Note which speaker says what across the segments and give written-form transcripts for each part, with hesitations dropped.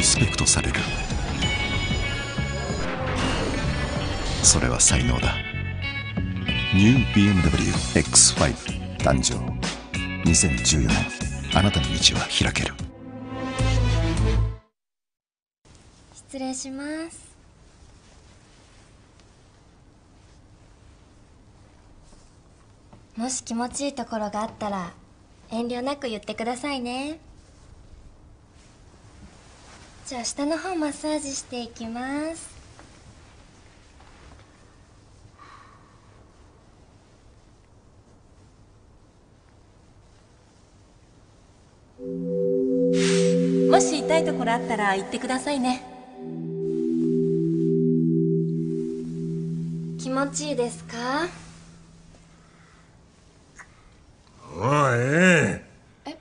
Speaker 1: スペクトされる。それは才能だ。ニュー BMW X5 誕生。2014年、あなたの道は開ける。
Speaker 2: 失礼します。もし気持ちいいところがあったら遠慮なく言ってくださいね。じゃあ下の方マッサージしていきます。もし痛いところあったら言ってくださいね。気持ちいいですか？
Speaker 3: もうええ。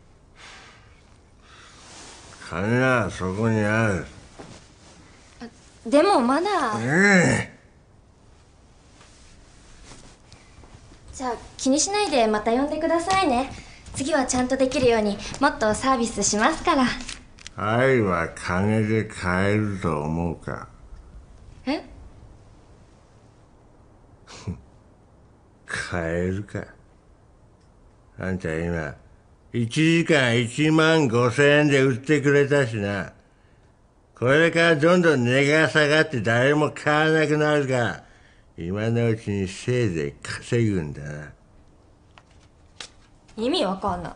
Speaker 3: 金はそこにある。
Speaker 2: でもまだ。じゃあ気にしないでまた呼んでくださいね。次はちゃんとできるようにもっとサービスしますから。
Speaker 3: 愛は金で買えると思うか？
Speaker 2: え？
Speaker 3: 買えるか？あんた今1時間15000円で売ってくれたしな。これからどんどん値が下がって誰も買わなくなるから、今のうちにせいぜい稼ぐんだな。
Speaker 2: 意味わかんない。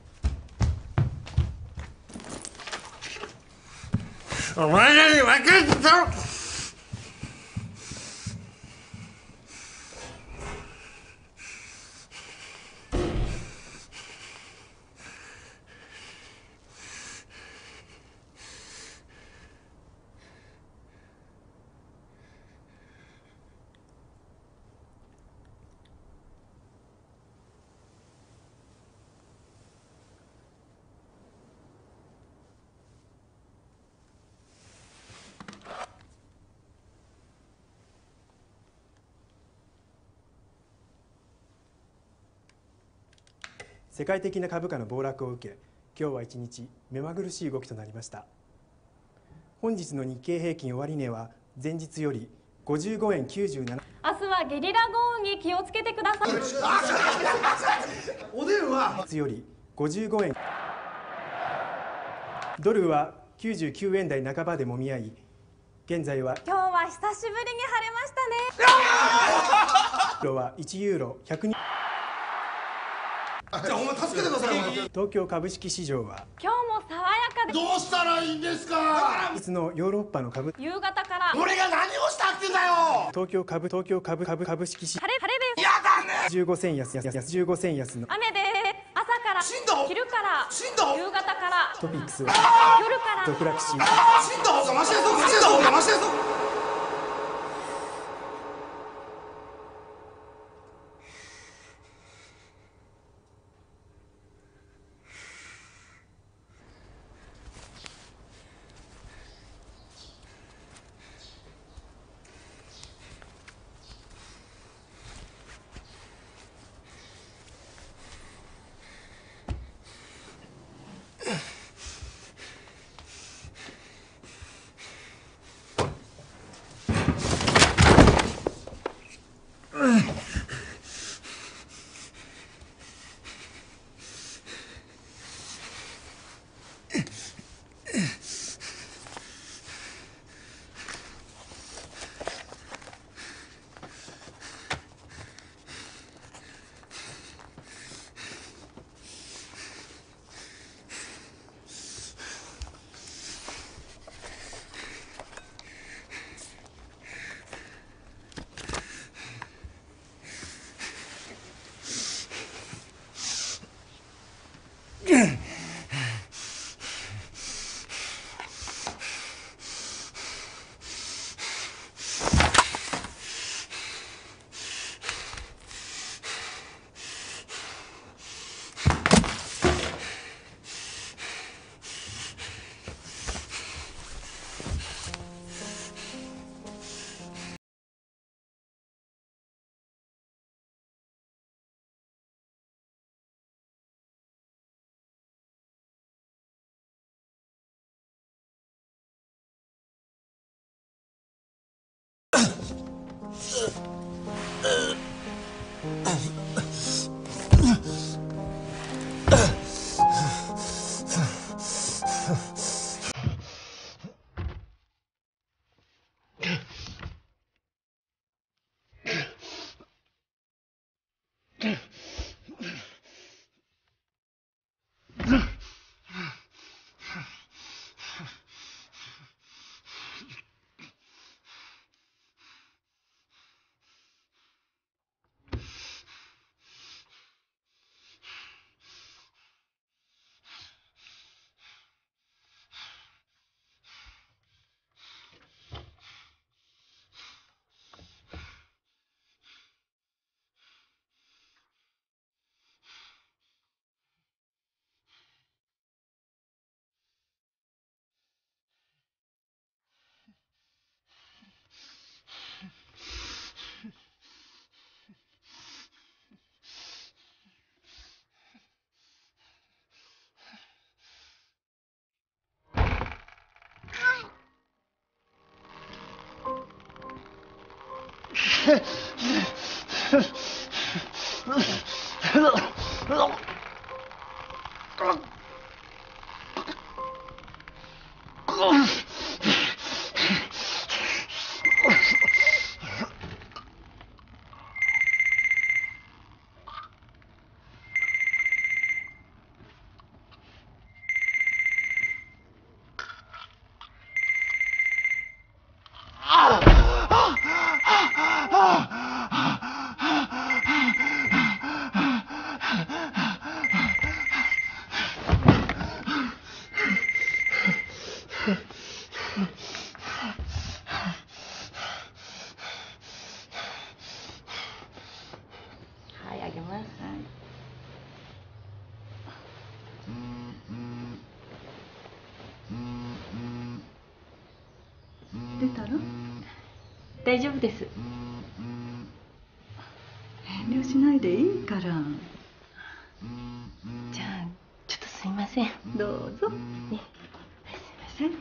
Speaker 3: お前らに分かったぞ。
Speaker 4: 世界的な株価の暴落を受け、今日は一日目まぐるしい動きとなりました。本日の日経平均終値は前日より55円97。
Speaker 5: 明日はゲリラ豪雨に気をつけてください。
Speaker 4: お電話より55円。ドルは99円台半ばでもみ合い、現在は
Speaker 5: 今日は久しぶりに晴れましたね。
Speaker 4: ユーロは1ユーロ102。
Speaker 6: じゃあお前助けてください。
Speaker 4: 東京株式市場は
Speaker 5: 今日も爽やかで。
Speaker 6: どうしたらいいんですか？
Speaker 4: いつのヨーロッパの株。
Speaker 5: 夕方から
Speaker 6: 俺が何をしたってんだよ。
Speaker 4: 東京株式市場。
Speaker 5: 晴れです。
Speaker 6: やだね。
Speaker 4: 15銭安15銭安の
Speaker 5: 雨です。朝から
Speaker 6: 振動
Speaker 5: 昼から
Speaker 6: 振動
Speaker 5: 夕方から
Speaker 4: トピックスは
Speaker 5: 夜から
Speaker 4: 続落し、
Speaker 6: 振動がマシですぞ。振動がマシですぞ。
Speaker 2: はい、あげます。
Speaker 7: 出たの？
Speaker 2: 大丈夫です。
Speaker 7: 遠慮しないでいいから。
Speaker 2: じゃあ、ちょっとすいません。
Speaker 7: どうぞ。
Speaker 2: ね、すいません。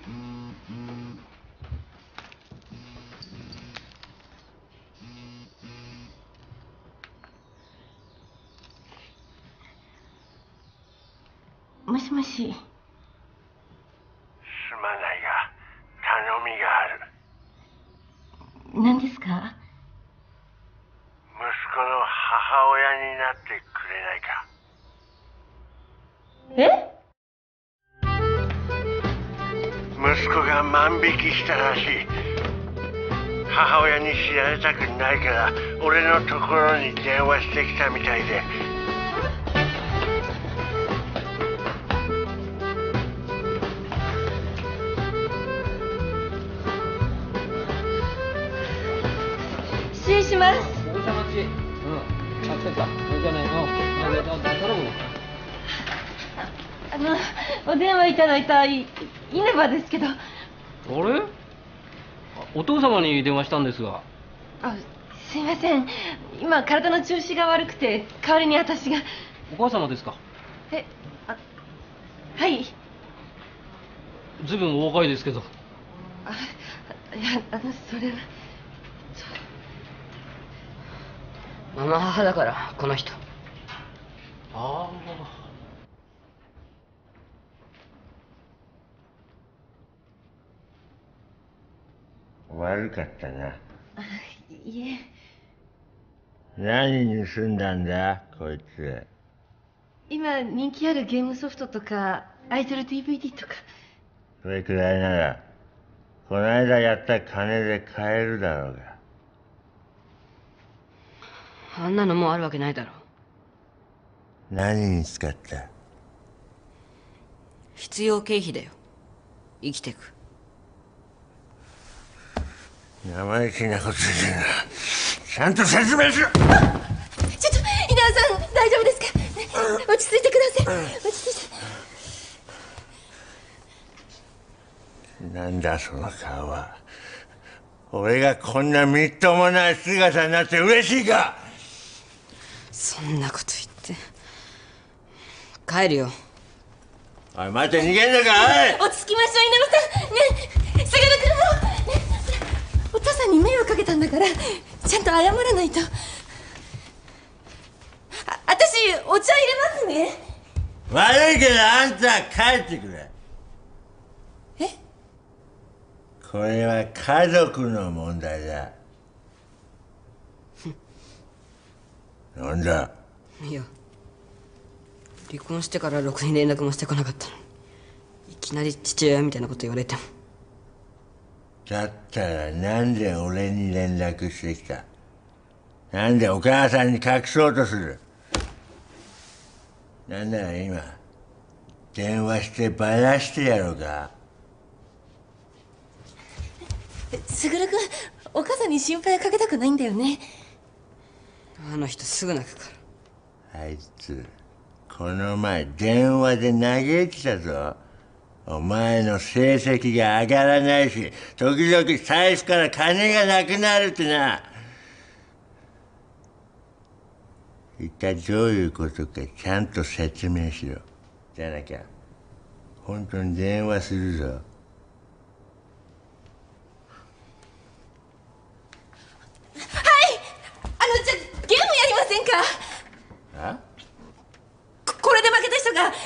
Speaker 2: もしもし。
Speaker 3: すまないが頼みがある。
Speaker 2: 何ですか？
Speaker 3: 息子の母親になってくれないか。
Speaker 2: え？
Speaker 3: 息子が万引きしたらしい。母親に知られたくないから俺のところに電話してきたみたいで。
Speaker 2: 失礼します。お電話いただいた稲葉ですけど。
Speaker 8: あれ？お父様に電話したんですが。
Speaker 2: すいません。今体の調子が悪くて代わりに私が。
Speaker 8: お母様ですか？
Speaker 2: はい。
Speaker 8: ずいぶんお若いですけど。
Speaker 2: いや、それは。
Speaker 9: ママ母だからこの人。
Speaker 8: ああ。
Speaker 3: 悪かったな。
Speaker 2: いえ。
Speaker 3: 何盗んだんだこいつ。
Speaker 2: 今人気あるゲームソフトとかアイドル DVD とか。
Speaker 3: それくらいならこの間やった金で買えるだろうが。
Speaker 9: あんなのもうあるわけないだろう。
Speaker 3: 何に使った？
Speaker 9: 必要経費だよ。生きてく。
Speaker 3: 生意気なこと言うな。ちゃんと説明しろ。
Speaker 2: ちょっと稲葉さん大丈夫ですか？落ち着いてください。落ち着いて。
Speaker 3: なんだその顔は。俺がこんなみっともない姿になって嬉しいか？
Speaker 9: そんなこと言って帰るよ。
Speaker 3: おい待て、逃げんのか。おい、
Speaker 2: 落ち着きましょう稲葉さん。ねえ、菅原君も、ね、お父さんに迷惑かけたんだからちゃんと謝らないと。私お茶入れますね。
Speaker 3: 悪いけどあんた帰ってくれ。これは家族の問題だ。なんだ。
Speaker 9: いや、離婚してからろくに連絡もしてこなかったのにいきなり父親みたいなこと言われても。
Speaker 3: だったらなんで俺に連絡してきた？なんでお母さんに隠そうとする？なんなら今電話してバラしてやろうか。
Speaker 2: 卓君、お母さんに心配かけたくないんだよね。
Speaker 9: あの人すぐ泣くから。
Speaker 3: あいつこの前電話で嘆いてたぞ。お前の成績が上がらないし時々財布から金がなくなるってな。一体どういうことかちゃんと説明しろ。じゃなきゃ本当に電話するぞ。
Speaker 2: はい。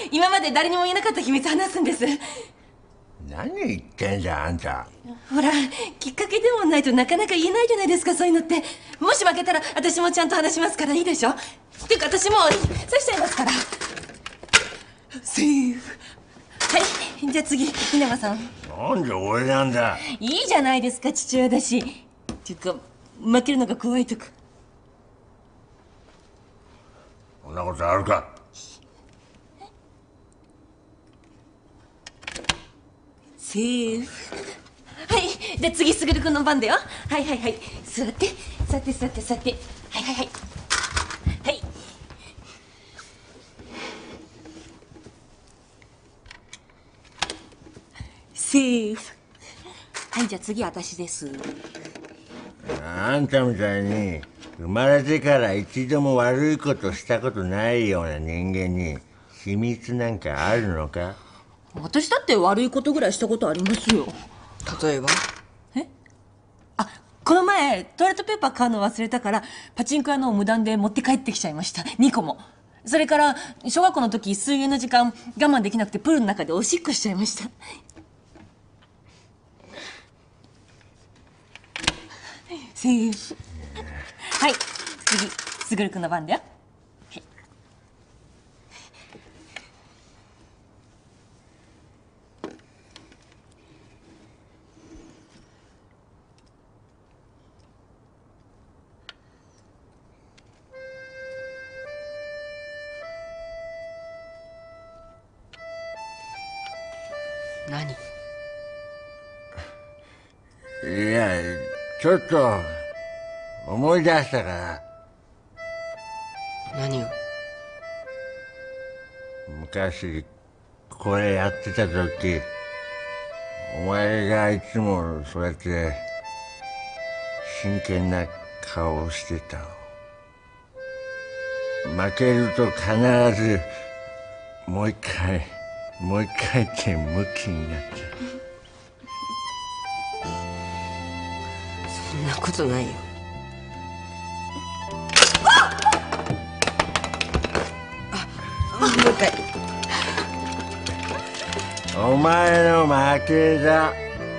Speaker 2: 今まで誰にも言えなかった秘密話すんです。
Speaker 3: 何言ってんじゃん、あんた。
Speaker 2: ほら、きっかけでもないとなかなか言えないじゃないですか、そういうのって。もし負けたら私もちゃんと話しますから、いいでしょ。っていうか私もう刺しちゃいますから。セーフ。はい、じゃあ次、稲葉さん。
Speaker 3: なんで俺なんだ。
Speaker 2: いいじゃないですか、父親だし。っていうか負けるのが怖いとか。
Speaker 3: そんなことあるか。
Speaker 2: セーフ。はい、じゃあ次すぐるくんの番だよ。はいはいはい、座って座って座って座って、はいはいはいはい。セーフ。はい、じゃあ次私です。
Speaker 3: あんたみたいに生まれてから一度も悪いことしたことないような人間に秘密なんかあるのか。
Speaker 2: 私だって悪いことぐらいしたことありますよ。
Speaker 9: 例えば？
Speaker 2: あ、この前トイレットペーパー買うの忘れたからパチンコ屋のを無断で持って帰ってきちゃいました。2個も。それから小学校の時水泳の時間我慢できなくてプールの中でおしっこしちゃいました。セーフ。はい、次すぐるくんの番だよ。はい、
Speaker 9: 何？
Speaker 3: いや、ちょっと思い出したから。
Speaker 9: 何を？
Speaker 3: 昔これやってた時、お前がいつもそうやって真剣な顔をしてた。負けると必ずもう一回ってムキになって。
Speaker 9: そんなことないよ。もう一回。
Speaker 3: お前の負けだ。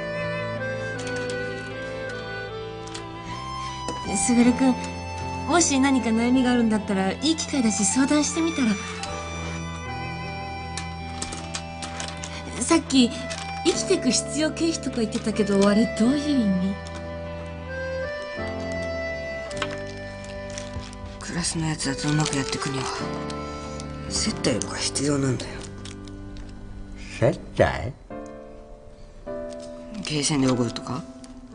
Speaker 2: すぐるくん、もし何か悩みがあるんだったらいい機会だし相談してみたら。さっき生きてく必要経費とか言ってたけど、あれどういう意味？
Speaker 9: クラスのやつらとうまくやっていくには接待が必要なんだよ。
Speaker 3: 接待？
Speaker 9: ゲーセンでおごるとか。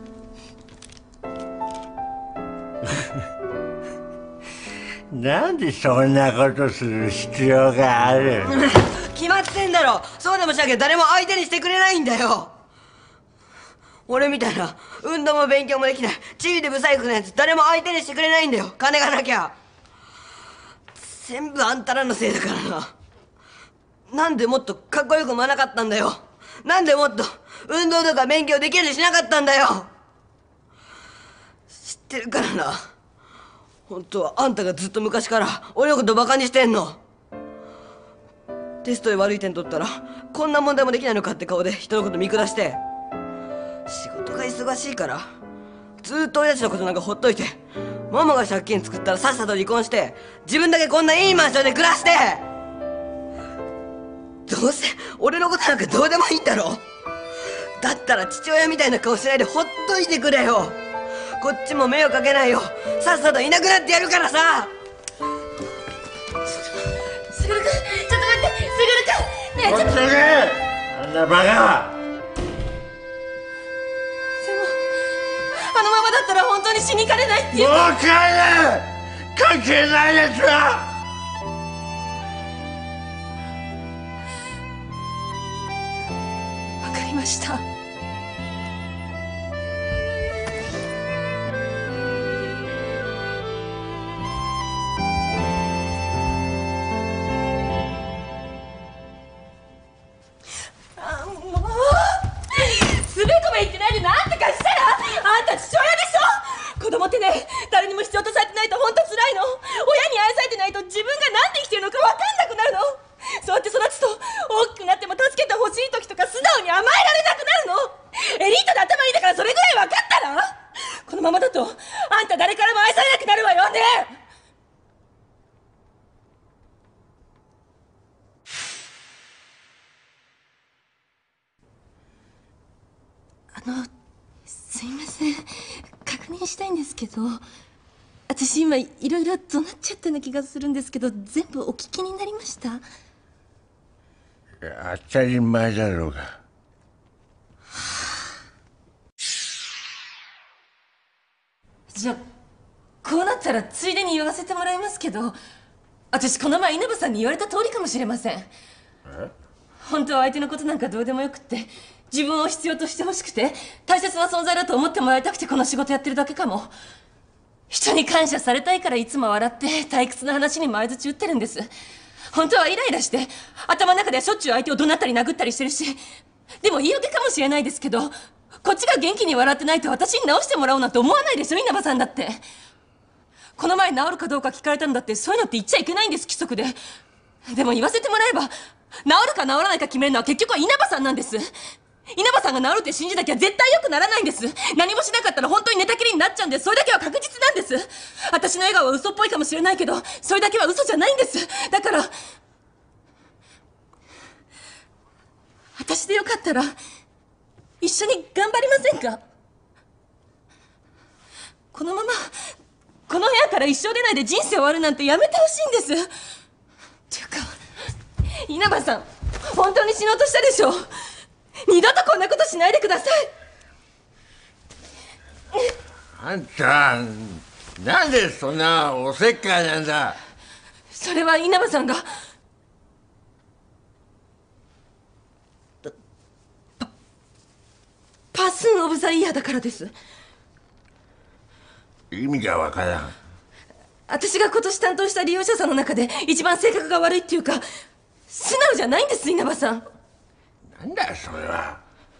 Speaker 3: なんでそんなことする必要がある？
Speaker 9: 決まってんだろ。そうでもしなきゃ誰も相手にしてくれないんだよ。俺みたいな運動も勉強もできないチビでブサイクなやつ誰も相手にしてくれないんだよ。金がなきゃ。全部あんたらのせいだからな。なんでもっとかっこよく産まなかったんだよ。なんでもっと運動とか勉強できるようにしなかったんだよ。知ってるからな。本当はあんたがずっと昔から俺のことバカにしてんの。テストで悪い点取ったらこんな問題もできないのかって顔で人のこと見下して、仕事が忙しいからずっと親父のことなんかほっといて、ママが借金作ったらさっさと離婚して自分だけこんないいマンションで暮らして、どうせ俺のことなんかどうでもいいんだろ。だったら父親みたいな顔しないでほっといてくれよ。こっちも迷惑かけないよ。さっさといなくなってやるからさ。
Speaker 2: すぐるくん、ちょっと待って。すぐるくんねえ、ちょっと。
Speaker 3: ほっとけ、あんなバカは。
Speaker 2: でもあのままだったら本当に死にかねないっていう。
Speaker 3: もう帰れ。関係ないやつは。
Speaker 2: わかりました。子供ってね、誰にも必要とされてないと本当辛いの。親に愛されてないと自分がなんで生きてるのか分かんなくなるの。そうやって育つとままだとあんた誰からも愛されなくなるわよね。すいません、確認したいんですけど、私今いろいろ怒鳴っちゃったような気がするんですけど、全部お聞きになりました？
Speaker 3: 当たり前だろうが。
Speaker 2: じゃあこうなったらついでに言わせてもらいますけど、私この前稲葉さんに言われた通りかもしれません。本当は相手のことなんかどうでもよくって、自分を必要としてほしくて大切な存在だと思ってもらいたくてこの仕事やってるだけかも。人に感謝されたいからいつも笑って退屈な話にも相槌打ってるんです。本当はイライラして頭の中ではしょっちゅう相手を怒鳴ったり殴ったりしてるし、でも言い訳かもしれないですけど、こっちが元気に笑ってないと私に直してもらおうなんて思わないですよ、稲葉さんだって。この前治るかどうか聞かれたんだって、そういうのって言っちゃいけないんです、規則で。でも言わせてもらえば、治るか治らないか決めるのは結局は稲葉さんなんです。稲葉さんが治るって信じなきゃ絶対良くならないんです。何もしなかったら本当に寝たきりになっちゃうんです。それだけは確実なんです。私の笑顔は嘘っぽいかもしれないけど、それだけは嘘じゃないんです。だから私でよかったら一緒に頑張りませんか？このままこの部屋から一生出ないで人生終わるなんてやめてほしいんです。っていうか稲葉さん、本当に死のうとしたでしょ。二度とこんなことしないでください。
Speaker 3: あんたなんでそんなおせっかいなんだ。
Speaker 2: それは稲葉さんがパースン・オブ・ザ・イヤーだからです。
Speaker 3: 意味がわからん。
Speaker 2: 私が今年担当した利用者さんの中で一番性格が悪いっていうか、素直じゃないんです、稲葉さん。
Speaker 3: なんだよそれは。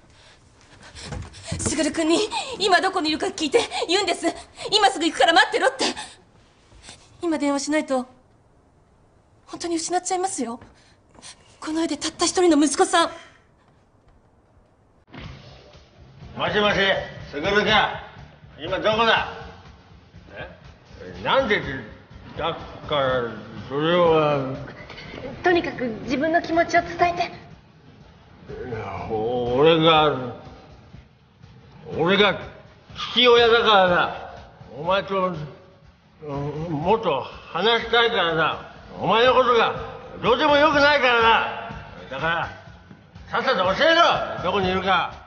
Speaker 2: 卓君に今どこにいるか聞いて言うんです。今すぐ行くから待ってろって。今電話しないと本当に失っちゃいますよ。この世でたった一人の息子さん。
Speaker 3: もしもし、卓か。今どこだ。なんでだからそれは。
Speaker 2: とにかく自分の気持ちを伝えて。
Speaker 3: 俺が父親だからな。お前ともっと話したいからな。お前のことがどうでもよくないからな。だからさっさと教えろ、どこにいるか。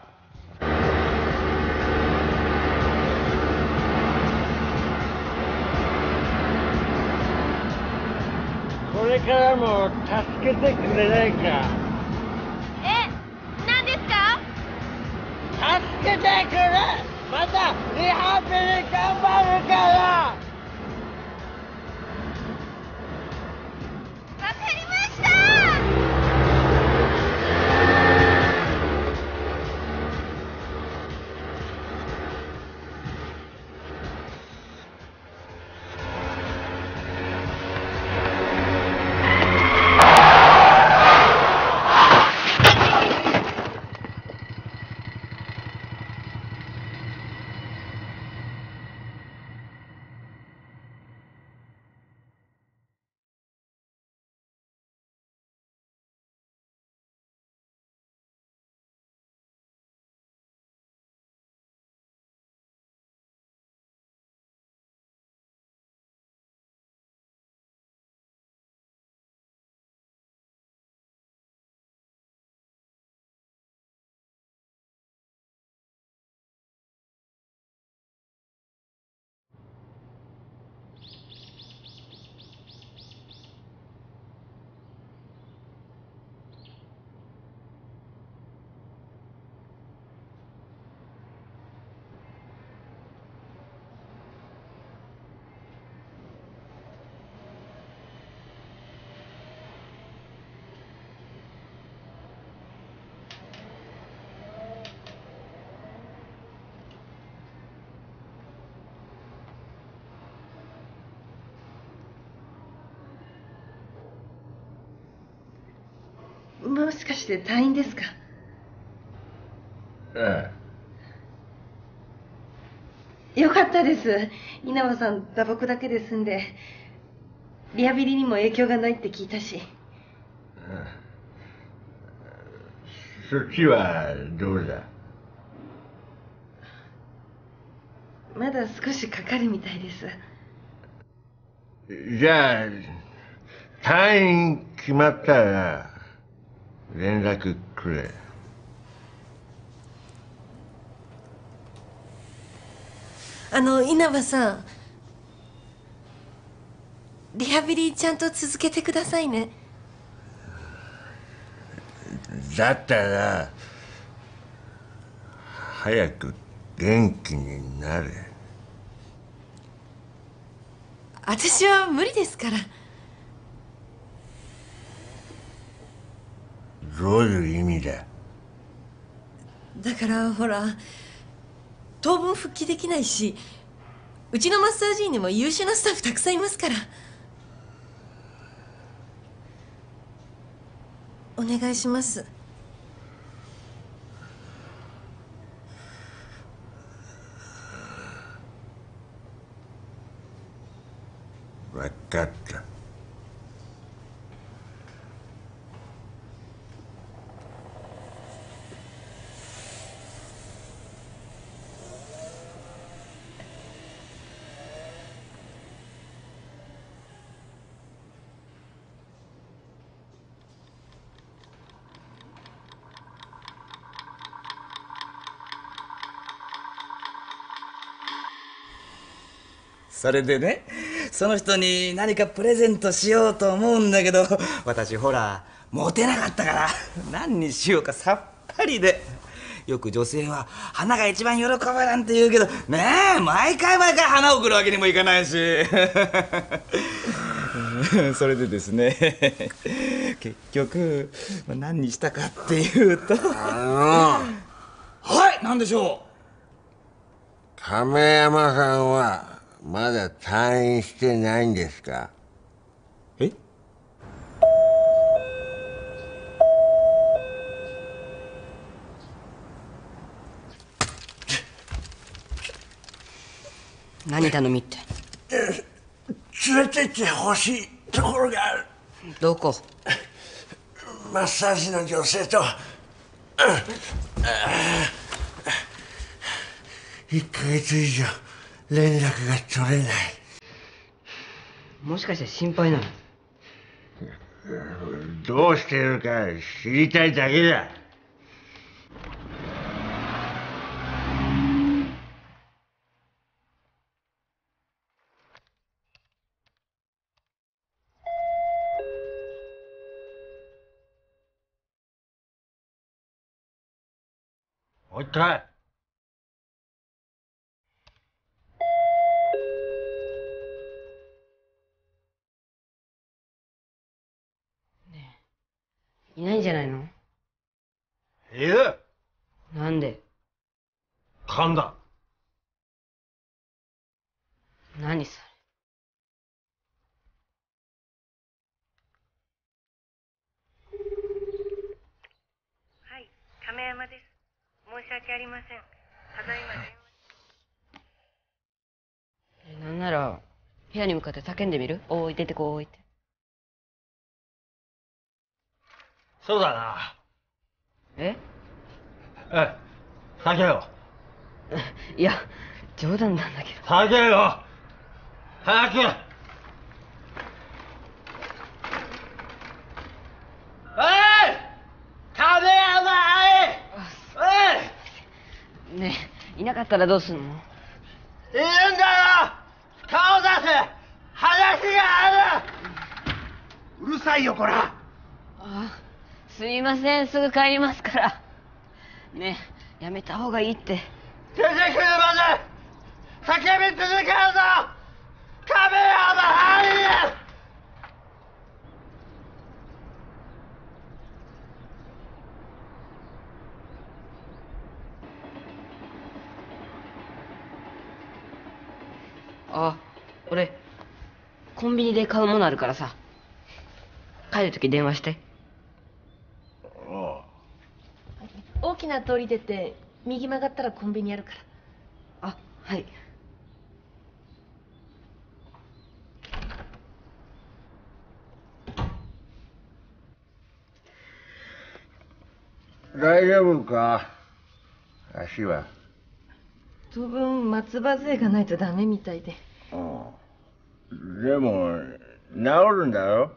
Speaker 3: これからも助けてくれないか。
Speaker 5: 何ですか？
Speaker 3: 助けてくれ。またリハビリ頑張るから。
Speaker 5: わかりました。
Speaker 2: もしかして退院ですか？
Speaker 3: え
Speaker 2: よかったです。稲葉さん打撲だけで済んでリハビリにも影響がないって聞いたし。
Speaker 3: そっちはどうだ？
Speaker 2: まだ少しかかるみたいです。
Speaker 3: じゃあ退院決まったら連絡くれ。
Speaker 2: 稲葉さん、リハビリちゃんと続けてくださいね。
Speaker 3: だったら早く元気になれ。
Speaker 2: 私は無理ですから。
Speaker 3: どういう意味だ？
Speaker 2: だからほら、当分復帰できないし、うちのマッサージ院にも優秀なスタッフたくさんいますから。お願いします。
Speaker 3: 分かった。
Speaker 10: それでね、その人に何かプレゼントしようと思うんだけど、私ほらモテなかったから何にしようかさっぱりで。よく女性は花が一番喜ぶなんて言うけどねえ、毎回花を送るわけにもいかないしそれでですね結局何にしたかっていうとはい、何でしょう？
Speaker 3: 亀山さんはまだ退院してないんですか？
Speaker 10: え？
Speaker 9: 何頼みって？
Speaker 3: 連れてってほしいところがある。
Speaker 9: どこ？
Speaker 3: マッサージの女性と1ヶ月以上連絡が取れない。
Speaker 9: もしかして心配なの？
Speaker 3: どうしてるか知りたいだけだ。もう一回。
Speaker 9: いないんじゃないの？
Speaker 3: いる。
Speaker 9: なんで？
Speaker 3: 勘だ。
Speaker 9: 何そ
Speaker 11: れ。はい、亀山です。申し訳ありません。ただいま電話。
Speaker 9: なんなら部屋に向かって叫んでみる？おい出てこいって。
Speaker 3: そうだな。
Speaker 9: え？
Speaker 3: 叫べよ。
Speaker 9: いや冗談なんだけど。
Speaker 3: 叫べよ早く。亀山。
Speaker 9: ねえ、いなかったらどうすんの？
Speaker 3: いるんだよ。顔出せ。話がある。うるさいよこら。
Speaker 9: すみません、すぐ帰りますから。ねえ、やめた方がいいって。
Speaker 3: 出てくるまで叫び続けるぞ。亀山ハリー。
Speaker 9: 俺コンビニで買うものあるからさ、帰るとき電話して。
Speaker 2: 大きな通り出て右曲がったらコンビニあるから。
Speaker 9: はい。
Speaker 3: 大丈夫か？足は。
Speaker 2: 当分松葉杖がないとダメみたいで。
Speaker 3: でも治るんだろ？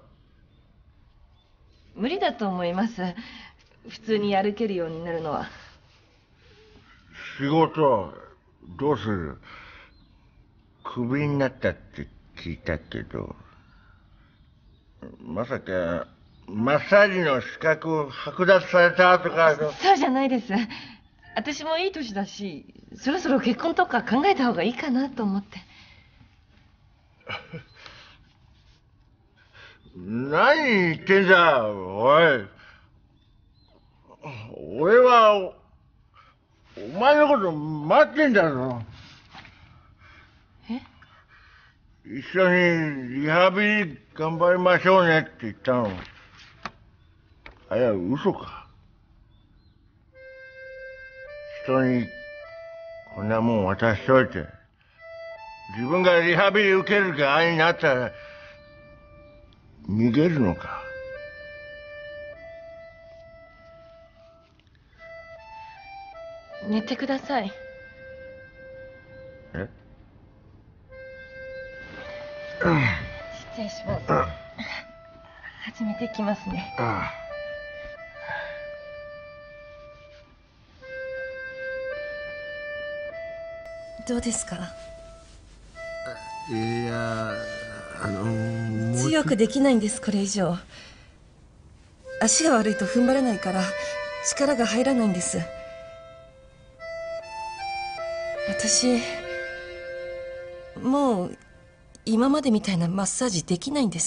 Speaker 2: 無理だと思います。普通に歩けるようになるのは。
Speaker 3: 仕事どうする？クビになったって聞いたけど、まさかマッサージの資格を剥奪されたとか。
Speaker 2: そうじゃないです。私もいい年だし、そろそろ結婚とか考えた方がいいかなと思って。
Speaker 3: 何言ってんだ、おい。俺はお前のこと待ってんだぞ。
Speaker 2: え？
Speaker 3: 一緒にリハビリ頑張りましょうねって言ったの。あれは嘘か？人にこんなもん渡しといて、自分がリハビリ受ける側になったら逃げるのか？
Speaker 2: 寝てください。
Speaker 3: え？
Speaker 2: 失礼します。始めていきますね。どうですか？
Speaker 3: いや、
Speaker 2: 強くできないんです、これ以上。足が悪いと踏ん張れないから力が入らないんです。私もう今までみたいなマッサージできないんです。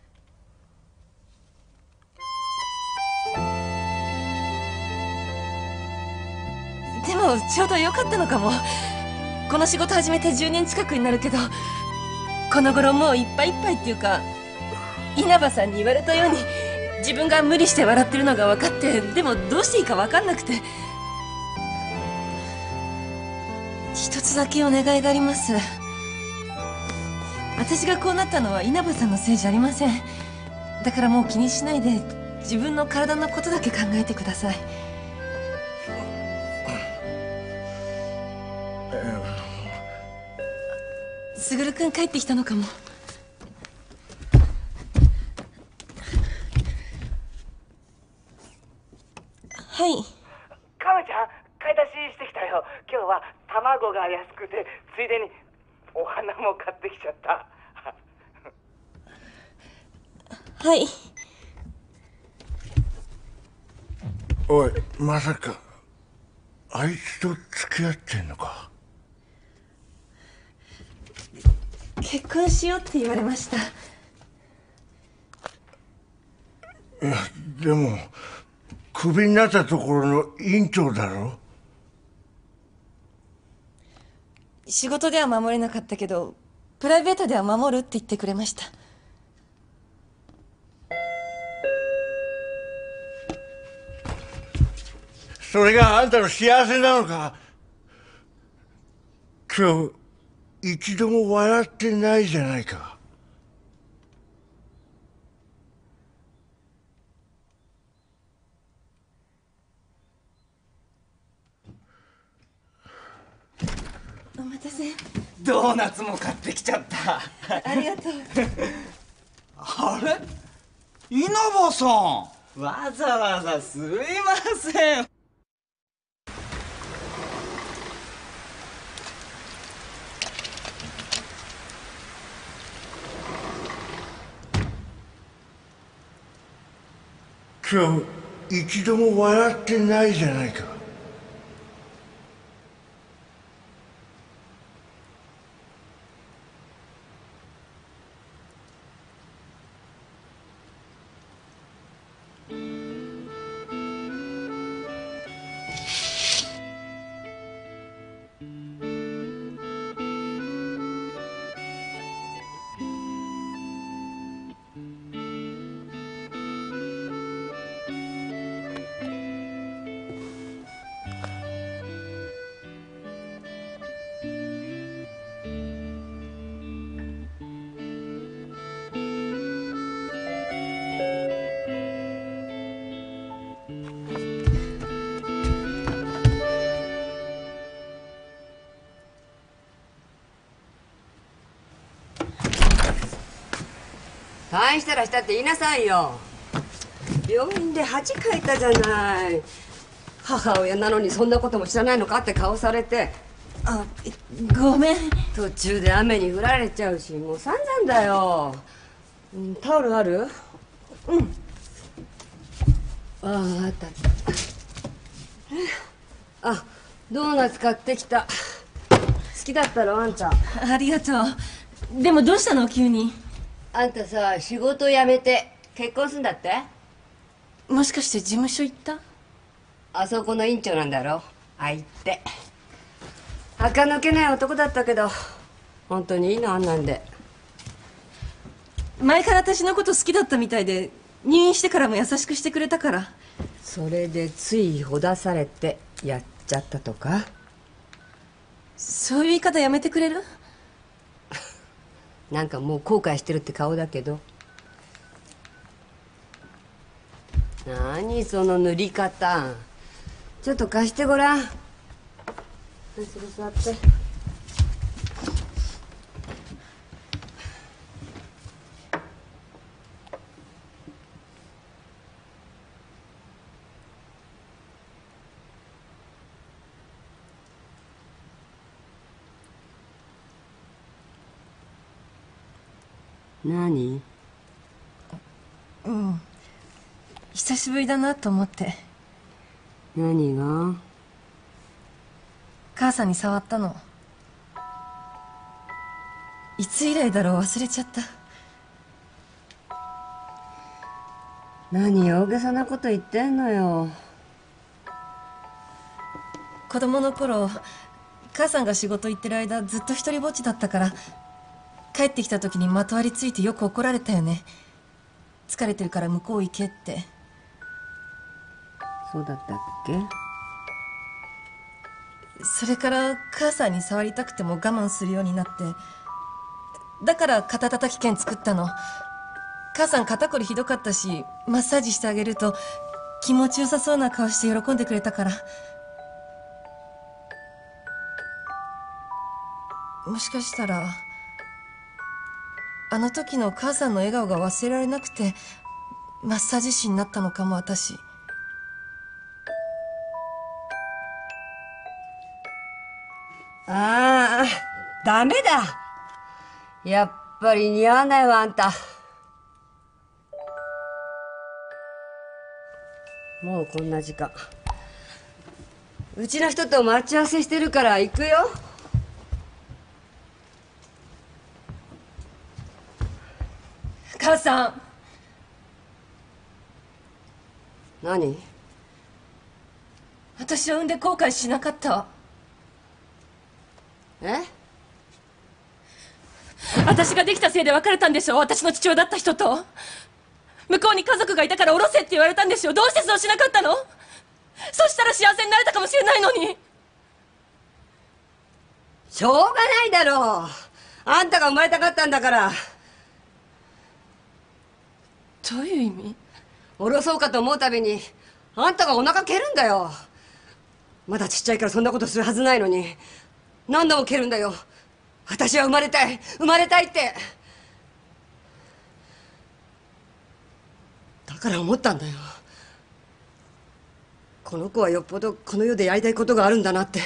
Speaker 2: でもちょうど良かったのかも。この仕事始めて10年近くになるけど、この頃もういっぱいいっぱいっていうか、稲葉さんに言われたように自分が無理して笑ってるのが分かって、でもどうしていいか分かんなくて。一つだけお願いがあります。私がこうなったのは稲葉さんのせいじゃありません。だからもう気にしないで自分の体のことだけ考えてください。卓くん帰ってきたのかも。はい。
Speaker 10: カメちゃん、買い出ししてきたよ。今日は卵が安くて、ついでにお花も買ってきちゃった。
Speaker 2: はい。
Speaker 3: おい、まさかあいつと付き合ってんのか？
Speaker 2: 結婚しようって言われました。
Speaker 3: いや、でもクビになったところの院長だろ？
Speaker 2: 仕事では守れなかったけど、プライベートでは守るって言ってくれました。
Speaker 3: それがあんたの幸せなのか？今日一度も笑ってないじゃないか。
Speaker 2: お待たせ。
Speaker 10: ドーナツも買ってきちゃった。
Speaker 2: ありがとう。
Speaker 10: あれ、稲葉さん、わざわざすいません。
Speaker 3: 今日一度も笑ってないじゃないか。
Speaker 9: 退院したらしたって言いなさいよ。病院で恥かいたじゃない。母親なのにそんなことも知らないのかって顔されて。
Speaker 2: あ、ごめん。
Speaker 9: 途中で雨に降られちゃうし、もう散々だよ。タオルある？うん。あった。あ、ドーナツ買ってきた。好きだったろあんた。
Speaker 2: ありがとう。でもどうしたの急に。
Speaker 9: あんたさ、仕事辞めて結婚すんだって？
Speaker 2: もしかして事務所行った？
Speaker 9: あそこの院長なんだろ相手。垢抜けない男だったけど本当にいいのあんなんで。
Speaker 2: 前から私のこと好きだったみたいで、入院してからも優しくしてくれたから。
Speaker 9: それでついほだされてやっちゃったとか？
Speaker 2: そういう言い方やめてくれる？
Speaker 9: なんかもう後悔してるって顔だけど。何その塗り方。ちょっと貸してごらん。それ座って。何？
Speaker 2: うん、久しぶりだなと思って。
Speaker 9: 何が？
Speaker 2: 母さんに触ったの。いつ以来だろう、忘れちゃった。
Speaker 9: 何大げさなこと言ってんのよ。
Speaker 2: 子供の頃、母さんが仕事行ってる間ずっと一人ぼっちだったから、帰ってきた時にまとわりついてよく怒られたよね。疲れてるから向こう行けって。
Speaker 9: そうだったっけ？
Speaker 2: それから母さんに触りたくても我慢するようになって、だから肩たたき券作ったの。母さん肩こりひどかったし、マッサージしてあげると気持ちよさそうな顔して喜んでくれたから。もしかしたらあの時の母さんの笑顔が忘れられなくてマッサージ師になったのかも、私。
Speaker 9: ああ、ダメだ。やっぱり似合わないわ、あんた。もうこんな時間。うちの人と待ち合わせしてるから行くよ。
Speaker 2: 母さん。
Speaker 9: 何？
Speaker 2: 私は産んで後悔しなかった。
Speaker 9: え？
Speaker 2: 私ができたせいで別れたんでしょ、私の父親だった人と。向こうに家族がいたから降ろせって言われたんでしょ。どうしてそうしなかったの？そしたら幸せになれたかもしれないのに。
Speaker 9: しょうがないだろう。あんたが生まれたかったんだから。
Speaker 2: どういう意味？
Speaker 9: 降ろそうかと思うたびにあんたがお腹蹴るんだよ。まだちっちゃいからそんなことするはずないのに何度も蹴るんだよ。私は生まれたい生まれたいって。だから思ったんだよ。この子はよっぽどこの世でやりたいことがあるんだなって。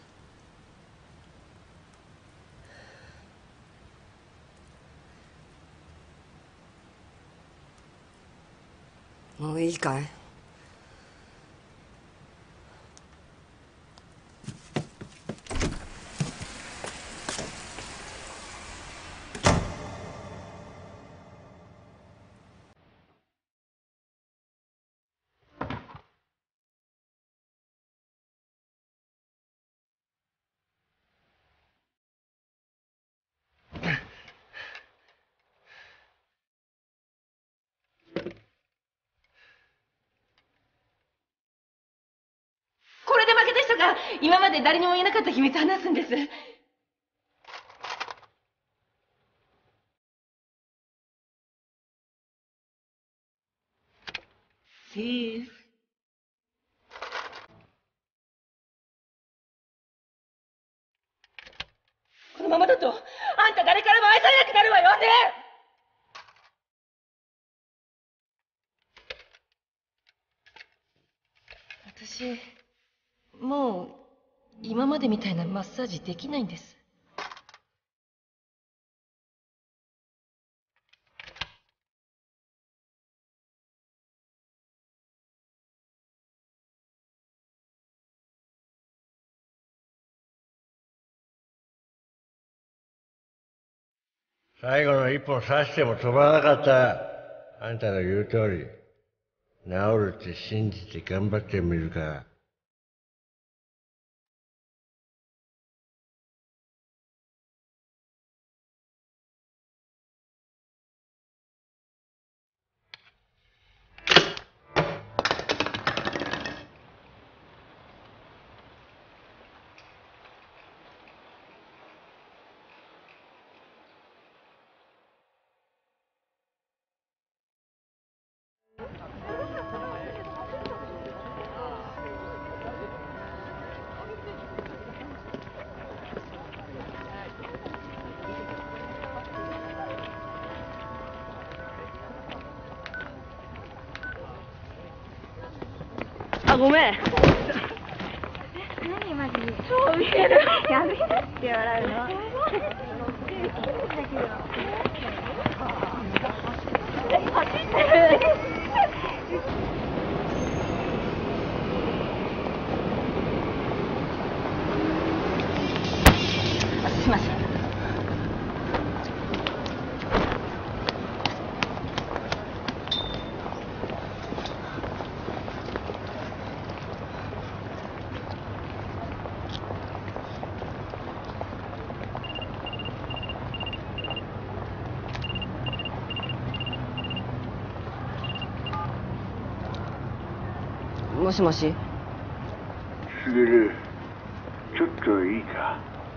Speaker 9: もういいかい？
Speaker 2: これで負けた人が今まで誰にも言えなかった秘密を話すんです。このままだとあんた誰からも愛されなくなるわよね。 私もう今までみたいなマッサージできないんです。
Speaker 3: 最後の一本刺しても飛ばなかった。あんたの言う通り、治るって信じて頑張ってみるか。
Speaker 5: あ、ごめん。
Speaker 11: 何マジで
Speaker 5: 超見える。
Speaker 11: やめなって笑うの。
Speaker 5: 走ってる。
Speaker 9: すいません。もしもし。
Speaker 3: すぐる、ちょっといいか。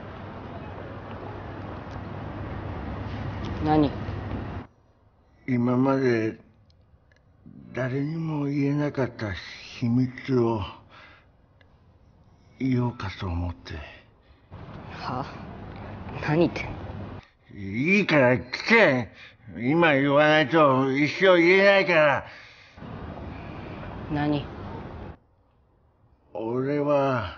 Speaker 9: 何？
Speaker 3: 今まで誰にも言えなかった秘密を言おうかと思って。
Speaker 9: は？何言ってんの？
Speaker 3: いいから聞け。今言わないと一生言えないから。
Speaker 9: 何？
Speaker 3: 俺は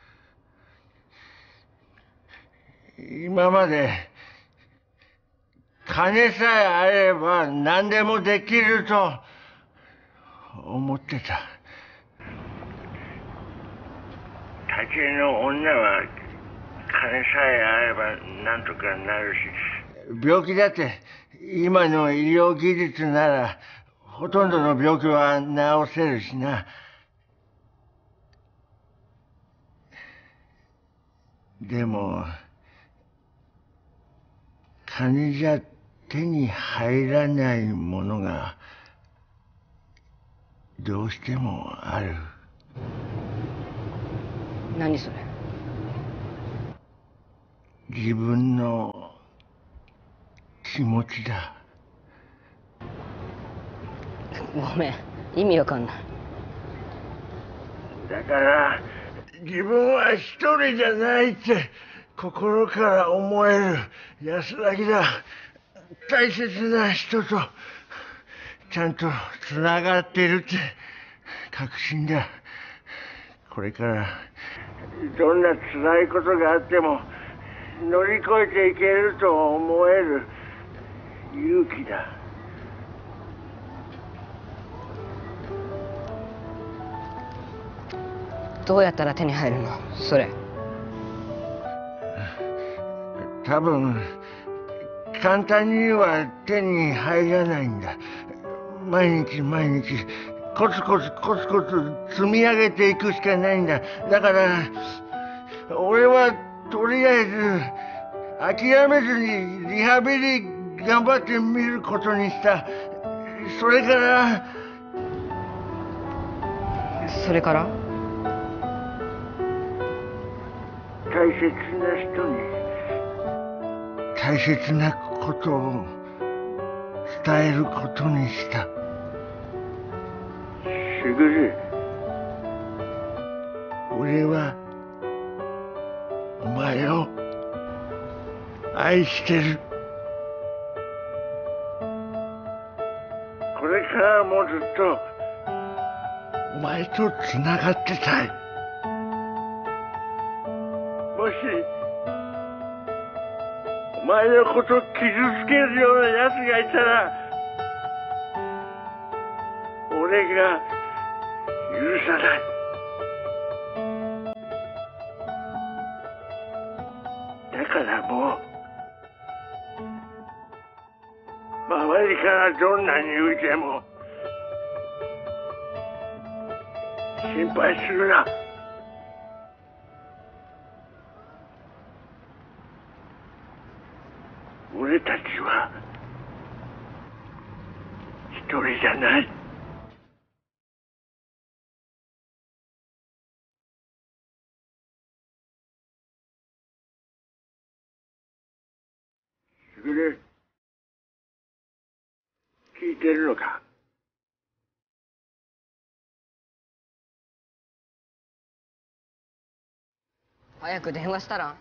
Speaker 3: 今まで金さえあれば何でもできると思ってた。大抵の女は金さえあればなんとかなるし、病気だって今の医療技術ならほとんどの病気は治せるしな。でも金じゃ手に入らないものがどうしてもある。
Speaker 9: 何それ？
Speaker 3: 自分の気持ちだ。
Speaker 9: ごめん、意味わかんない。
Speaker 3: だから自分は一人じゃないって心から思える安らぎだ。大切な人とちゃんとつながってるって確信だ。これからどんな辛いことがあっても乗り越えていけると思える勇気だ。
Speaker 9: どうやったら手に入るのそれ？
Speaker 3: 多分簡単には手に入らないんだ。毎日毎日コツコツコツコツ積み上げていくしかないんだ。だから俺はとりあえず諦めずにリハビリ頑張ってみることにした。それから大切な人に大切なことを伝えることにした。すぐる、俺はお前を愛してる。これからもずっとお前とつながってたい。もしお前のことを傷つけるような奴がいたら俺が許さない。だからもう周りからどんなに言うても心配するな。俺たちは一人じゃない。すぐる、聞いてるのか？
Speaker 9: 早く電話したら。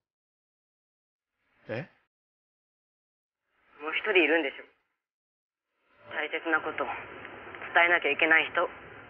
Speaker 3: え？
Speaker 9: もう一人いるんでしょ。大切なこと伝えなきゃいけない人。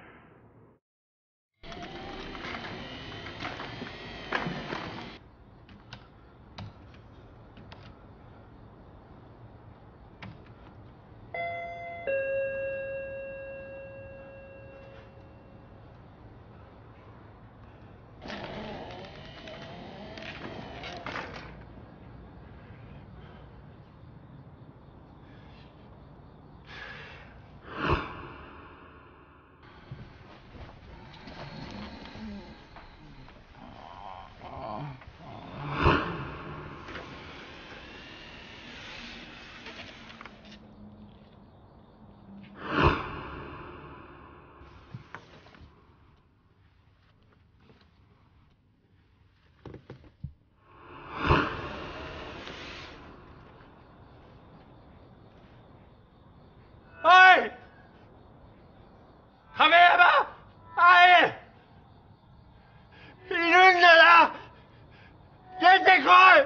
Speaker 3: 亀山愛いるんだな。出て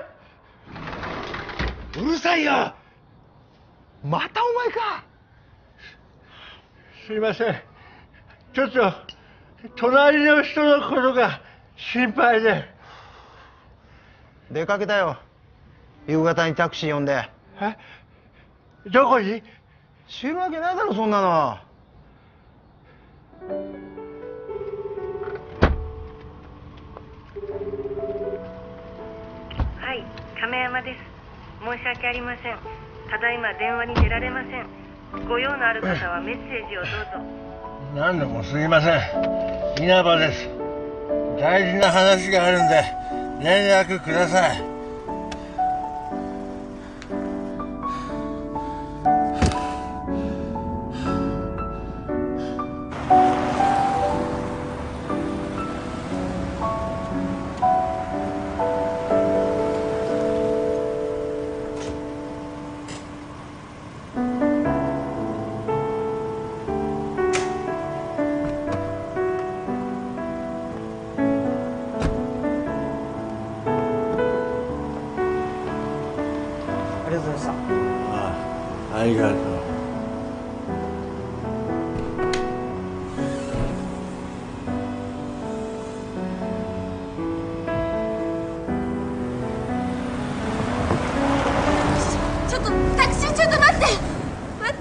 Speaker 3: こい。うるさいよ。またお前か。すいません、ちょっと隣の人のことが心配で。
Speaker 12: 出かけたよ。夕方にタクシー呼んで。
Speaker 3: え？どこに？
Speaker 12: 知るわけないだろそんなの。
Speaker 11: はい、亀山です。申し訳ありません。ただいま電話に出られません。ご用のある方はメッセージをどうぞ。
Speaker 3: 何度もすいません。稲葉です。大事な話があるんで連絡ください。ありがとう。
Speaker 2: ちょっとタクシー、ちょっと待って待って。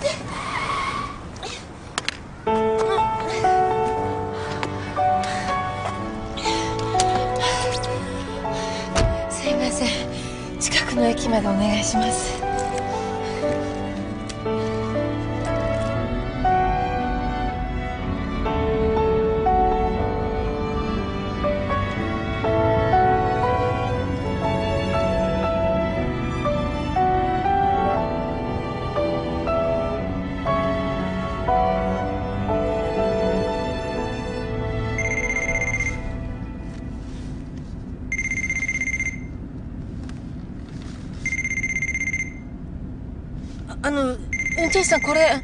Speaker 2: すいません、近くの駅までお願いします。運転手さん、これ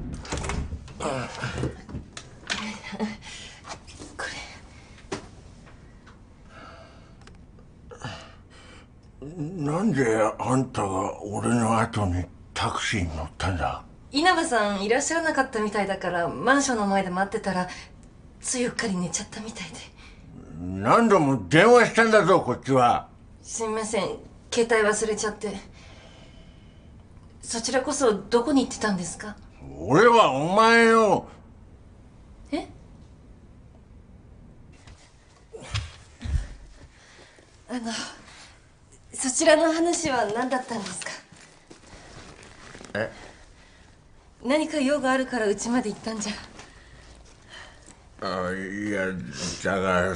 Speaker 3: なんであんたが俺の後にタクシーに乗ったんだ？
Speaker 2: 稲葉さんいらっしゃらなかったみたいだからマンションの前で待ってたらついうっかり寝ちゃったみたいで。
Speaker 3: 何度も電話したんだぞこっちは。
Speaker 2: すみません、携帯忘れちゃって。そちらこそどこに行ってたんですか？
Speaker 3: 俺はお前の。
Speaker 2: え？そちらの話は何だったんですか？
Speaker 3: え？
Speaker 2: 何か用があるからうちまで行ったんじゃ。
Speaker 3: いや、だから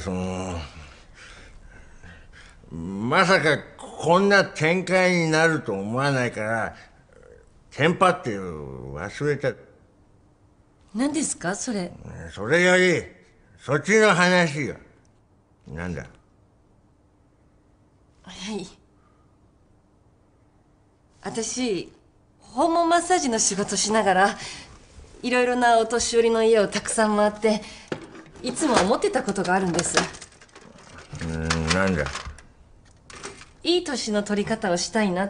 Speaker 3: まさかこんな展開になると思わないからテンパって忘れた。
Speaker 2: 何ですかそれ？
Speaker 3: それよりそっちの話よ。なんだ？
Speaker 2: はい、私訪問マッサージの仕事しながらいろいろなお年寄りの家をたくさん回っていつも思ってたことがあるんです。
Speaker 3: なんだ？
Speaker 2: いい年の取り方をしたいなって。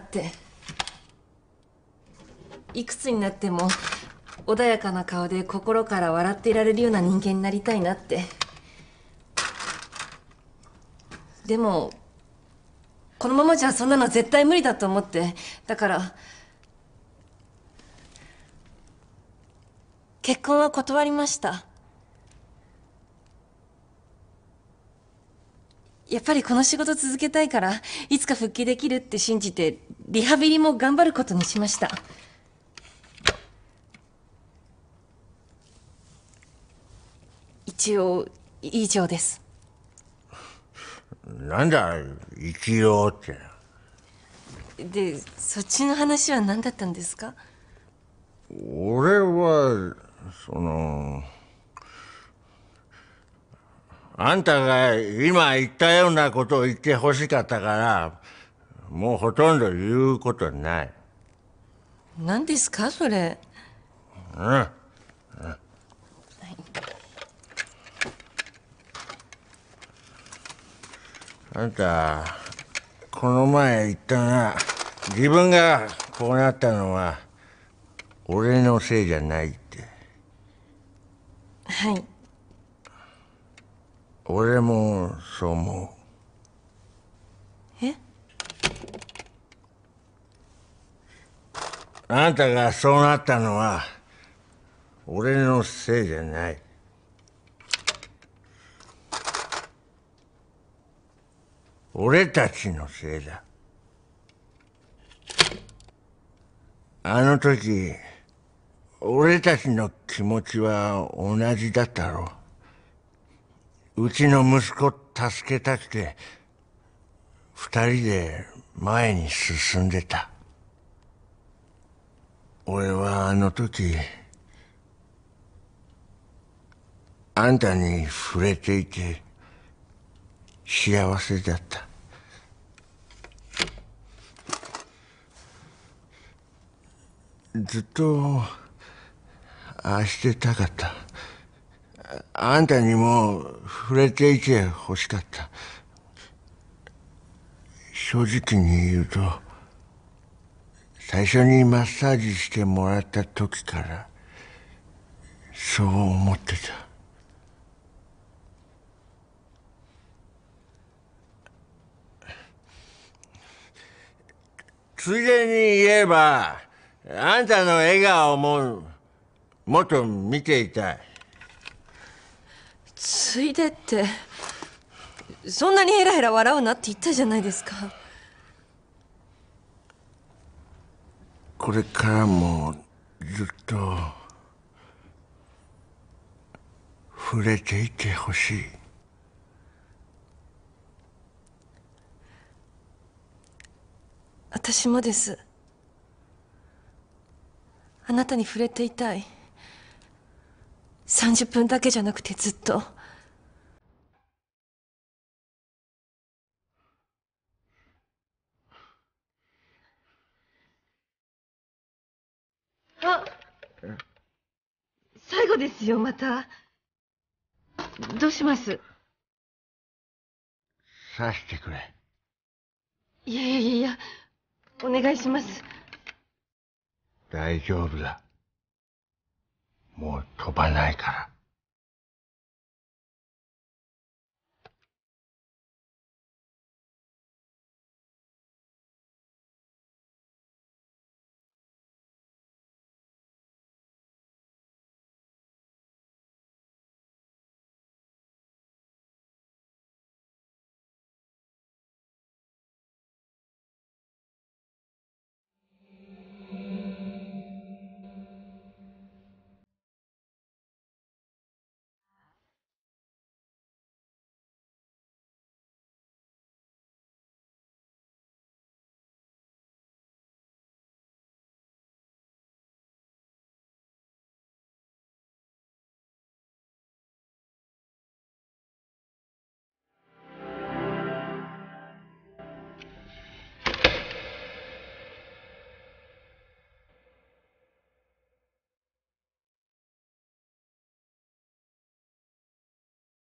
Speaker 2: いくつになっても穏やかな顔で心から笑っていられるような人間になりたいなって。でもこのままじゃそんなの絶対無理だと思って、だから結婚は断りました。やっぱりこの仕事続けたいからいつか復帰できるって信じてリハビリも頑張ることにしました。一応以上です。
Speaker 3: なんだ一応って。
Speaker 2: でそっちの話は何だったんですか？
Speaker 3: 俺はあんたが今言ったようなことを言ってほしかったからもうほとんど言うことない。
Speaker 2: 何ですかそれ？
Speaker 3: あんたこの前言ったな。自分がこうなったのは俺のせいじゃないって。
Speaker 2: はい。
Speaker 3: 俺もそう思う。
Speaker 2: え？
Speaker 3: あんたがそうなったのは俺のせいじゃない。俺たちのせいだ。あの時俺たちの気持ちは同じだったろう。うちの息子助けたくて二人で前に進んでた。俺はあの時あんたに触れていて幸せだった。ずっとああしてたかった。あんたにも触れていてほしかった。正直に言うと最初にマッサージしてもらった時からそう思ってた。ついでに言えばあんたの笑顔ももっと見ていたい。
Speaker 2: ついでってそんなにヘラヘラ笑うなって言ったじゃないですか。
Speaker 3: これからもずっと触れていてほしい。
Speaker 2: 私もです。あなたに触れていたい。30分だけじゃなくてずっと。あ、最後ですよ。またどうします？
Speaker 3: さしてくれ。
Speaker 2: いやいやいや、お願いします。
Speaker 3: 大丈夫だ。もう飛ばないから。